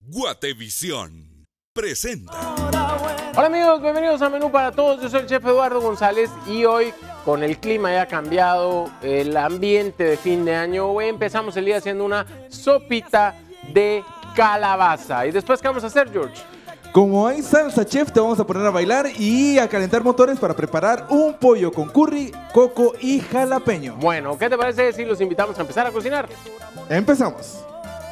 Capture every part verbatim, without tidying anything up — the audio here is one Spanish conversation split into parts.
Guatevisión presenta. Hola amigos, bienvenidos a Menú para Todos. Yo soy el chef Eduardo González y hoy, con el clima ya cambiado, el ambiente de fin de año, hoy empezamos el día haciendo una sopita de calabaza. ¿Y después qué vamos a hacer, George? Como hay salsa, chef, te vamos a poner a bailar y a calentar motores para preparar un pollo con curry, coco y jalapeño. Bueno, ¿qué te parece si los invitamos a empezar a cocinar? Empezamos.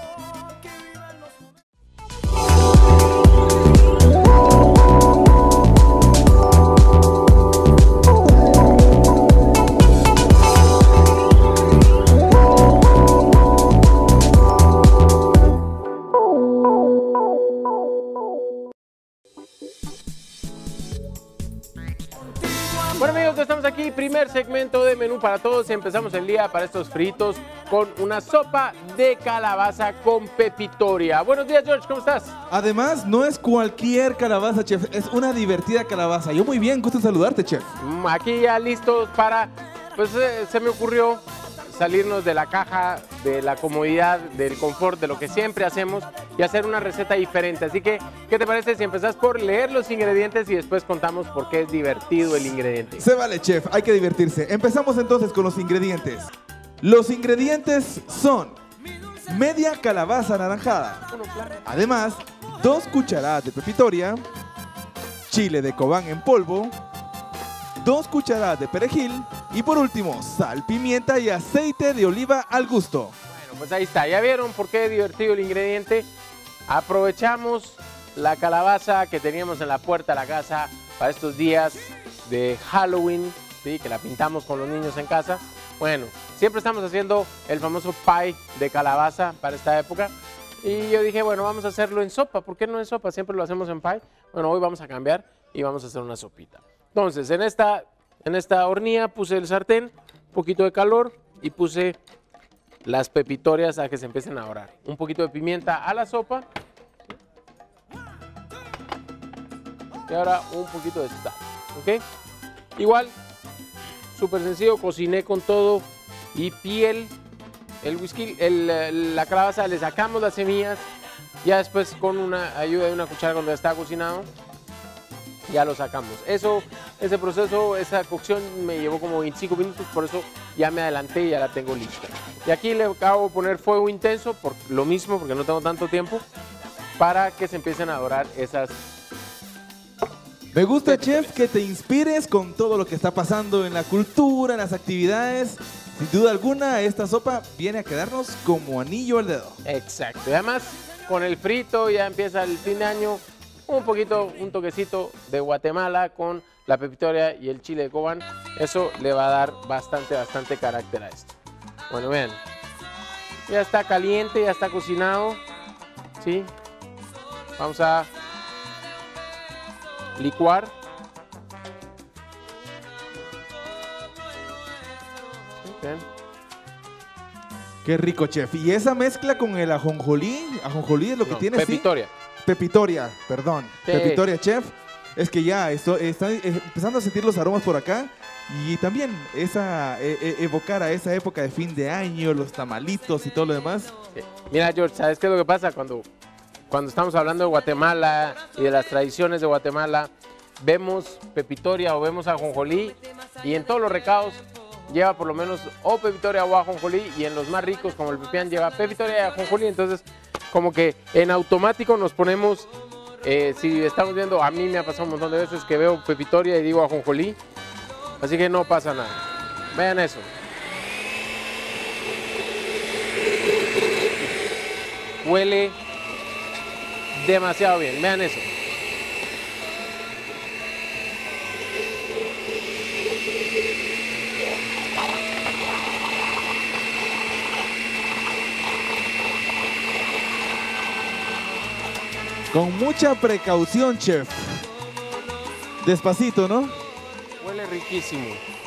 Bueno amigos, estamos aquí, primer segmento de Menú para Todos y empezamos el día para estos fritos con una sopa de calabaza con pepitoria. Buenos días, George, ¿cómo estás? Además, no es cualquier calabaza, chef, es una divertida calabaza. Yo muy bien, gusto en saludarte, chef. Mm, Aquí ya listos para, pues eh, se me ocurrió salirnos de la caja, de la comodidad, del confort, de lo que siempre hacemos y hacer una receta diferente. Así que, ¿qué te parece si empezás por leer los ingredientes y después contamos por qué es divertido el ingrediente? Se vale, chef, hay que divertirse. Empezamos entonces con los ingredientes. Los ingredientes son media calabaza anaranjada. Además, dos cucharadas de pepitoria, chile de Cobán en polvo, dos cucharadas de perejil y por último, sal, pimienta y aceite de oliva al gusto. Bueno, pues ahí está. ¿Ya vieron por qué es divertido el ingrediente? Aprovechamos la calabaza que teníamos en la puerta de la casa para estos días de Halloween, ¿sí? Que la pintamos con los niños en casa. Bueno, siempre estamos haciendo el famoso pie de calabaza para esta época. Y yo dije, bueno, vamos a hacerlo en sopa. ¿Por qué no en sopa? Siempre lo hacemos en pie. Bueno, hoy vamos a cambiar y vamos a hacer una sopita. Entonces, en esta, en esta hornilla puse el sartén, un poquito de calor y puse las pepitorias a que se empiecen a dorar. Un poquito de pimienta a la sopa. Y ahora un poquito de sal, ¿ok? Igual, súper sencillo, cociné con todo y piel, el whisky, el, la calabaza, le sacamos las semillas. Ya después con una ayuda de una cuchara cuando ya está cocinado, ya lo sacamos. Eso, ese proceso, esa cocción me llevó como veinticinco minutos, por eso ya me adelanté y ya la tengo lista. Y aquí le acabo de poner fuego intenso, por lo mismo, porque no tengo tanto tiempo, para que se empiecen a dorar esas. Me gusta, chef, que te inspires con todo lo que está pasando en la cultura, en las actividades. Sin duda alguna, esta sopa viene a quedarnos como anillo al dedo. Exacto. Y además, con el frito ya empieza el fin de año. Un poquito, un toquecito de Guatemala con la pepitoria y el chile de Cobán. Eso le va a dar bastante, bastante carácter a esto. Bueno, vean. Ya está caliente, ya está cocinado. ¿Sí? Vamos a licuar. Bien. Qué rico, chef. Y esa mezcla con el ajonjolí, ajonjolí es lo que No, tiene, pepitoria. ¿sí? Pepitoria, perdón. Sí. Pepitoria, chef. Es que ya estoy, estoy empezando a sentir los aromas por acá. Y también esa, e, e, evocar a esa época de fin de año, los tamalitos y todo lo demás. Sí. Mira, George, ¿sabes qué es lo que pasa? Cuando, cuando estamos hablando de Guatemala y de las tradiciones de Guatemala, vemos pepitoria o vemos ajonjolí y en todos los recados lleva por lo menos o pepitoria o ajonjolí, y en los más ricos como el pepián lleva pepitoria y ajonjolí. Entonces como que en automático nos ponemos, eh, si estamos viendo, a mí me ha pasado un montón de veces que veo pepitoria y digo ajonjolí, así que no pasa nada. Vean eso. Huele demasiado bien, vean eso. Con mucha precaución, chef. Despacito, ¿no? Huele riquísimo.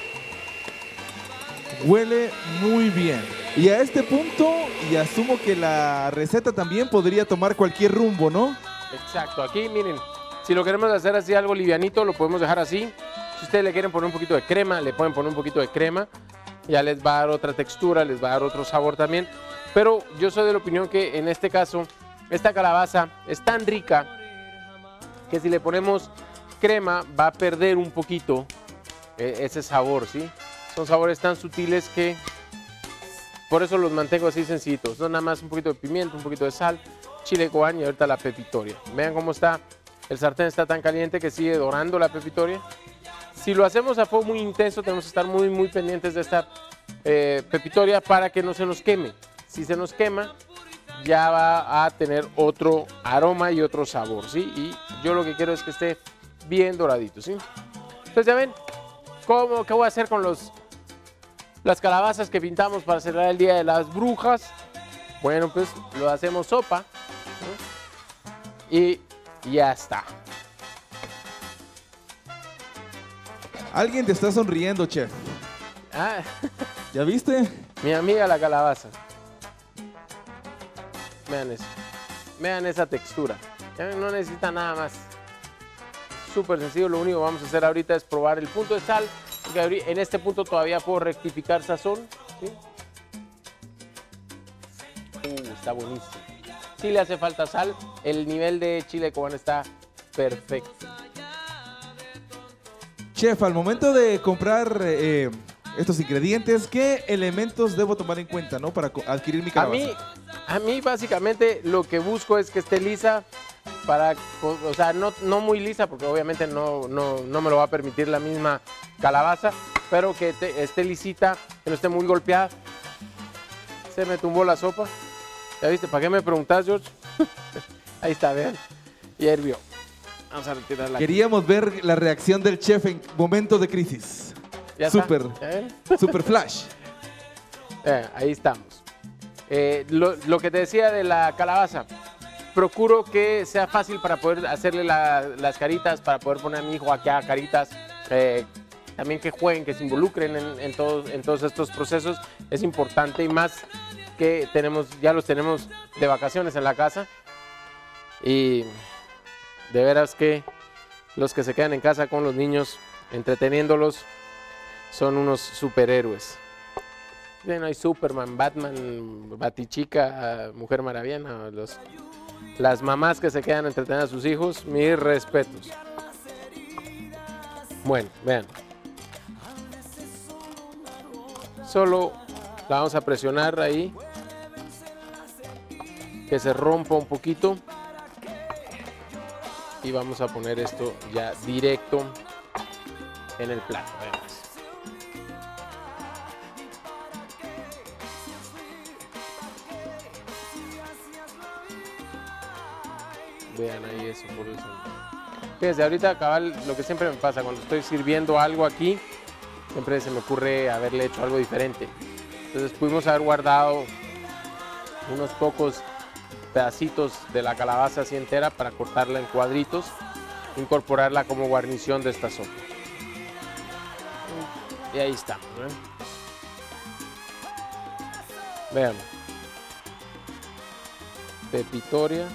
Huele muy bien. Y a este punto, y asumo que la receta también podría tomar cualquier rumbo, ¿no? Exacto, aquí miren, si lo queremos hacer así algo livianito, lo podemos dejar así. Si ustedes le quieren poner un poquito de crema, le pueden poner un poquito de crema. Ya les va a dar otra textura, les va a dar otro sabor también. Pero yo soy de la opinión que en este caso esta calabaza es tan rica que si le ponemos crema va a perder un poquito eh, ese sabor, ¿sí? Son sabores tan sutiles que por eso los mantengo así sencillitos. No, nada más un poquito de pimiento, un poquito de sal, chile cubano y ahorita la pepitoria. Vean cómo está, el sartén está tan caliente que sigue dorando la pepitoria. Si lo hacemos a fuego muy intenso, tenemos que estar muy, muy pendientes de esta eh, pepitoria para que no se nos queme. Si se nos quema, ya va a tener otro aroma y otro sabor, ¿sí? Y yo lo que quiero es que esté bien doradito, ¿sí? Entonces ya ven, ¿cómo, ¿qué voy a hacer con los, las calabazas que pintamos para celebrar el Día de las Brujas? Bueno, pues lo hacemos sopa, ¿sí? Y ya está. Alguien te está sonriendo, chef. Ah, ¿Ya viste? mi amiga la calabaza. Vean eso. Vean esa textura. Ya ven, no necesita nada más. Súper sencillo. Lo único que vamos a hacer ahorita es probar el punto de sal. Porque en este punto todavía puedo rectificar sazón, ¿sí? Uh, está buenísimo. Si le hace falta sal, el nivel de chile cubano está perfecto. Chef, al momento de comprar eh, estos ingredientes, ¿qué elementos debo tomar en cuenta, ¿no? Para adquirir mi A calabaza? mí, a mí básicamente lo que busco es que esté lisa, para, o sea, no, no muy lisa, porque obviamente no, no, no me lo va a permitir la misma calabaza, pero que te, esté lisita, que no esté muy golpeada. Se me tumbó la sopa. ¿Ya viste? ¿Para qué me preguntás, George? Ahí está, vean. Y hirvió. Vamos a retirarla. Queríamos ver la reacción del chef en momentos de crisis. ¿Ya está? Super, ¿Ya ven? super flash. Eh, ahí estamos. Eh, lo, lo que te decía de la calabaza, procuro que sea fácil para poder hacerle la, las caritas, para poder poner a mi hijo aquí a caritas, eh, también que jueguen, que se involucren en, en, todos, en todos estos procesos, es importante, y más que tenemos, ya los tenemos de vacaciones en la casa, y de veras que los que se quedan en casa con los niños, entreteniéndolos, son unos superhéroes. No hay Superman, Batman, Batichica, Mujer Maravilla, no, los, las mamás que se quedan entreteniendo a sus hijos, mis respetos. Bueno, vean. Solo la vamos a presionar ahí, que se rompa un poquito. Y vamos a poner esto ya directo en el plato. Veamos. Vean ahí eso, por eso. Fíjense, ahorita cabal, lo que siempre me pasa cuando estoy sirviendo algo aquí, siempre se me ocurre haberle hecho algo diferente. Entonces pudimos haber guardado unos pocos pedacitos de la calabaza así entera para cortarla en cuadritos, incorporarla como guarnición de esta sopa. Y ahí está, ¿eh? Vean. Pepitoria.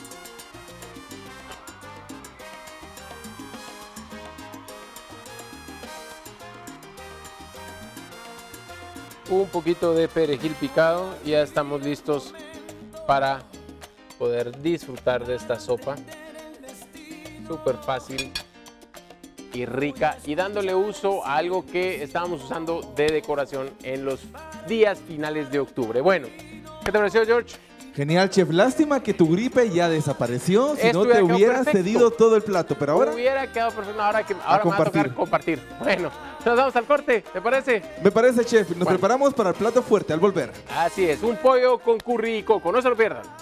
Un poquito de perejil picado y ya estamos listos para poder disfrutar de esta sopa. Súper fácil y rica, y dándole uso a algo que estábamos usando de decoración en los días finales de octubre. Bueno, ¿qué te pareció, George? Genial, chef. Lástima que tu gripe ya desapareció, si Esto no te hubiera quedado hubieras perfecto. cedido todo el plato, pero ahora Hubiera quedado perfecto, ahora que ahora me va a compartir. tocar compartir. Bueno, nos vamos al corte, ¿te parece? me parece, chef. Nos Bueno. preparamos para el plato fuerte al volver. Así es, un pollo con curry y coco, no se lo pierdan.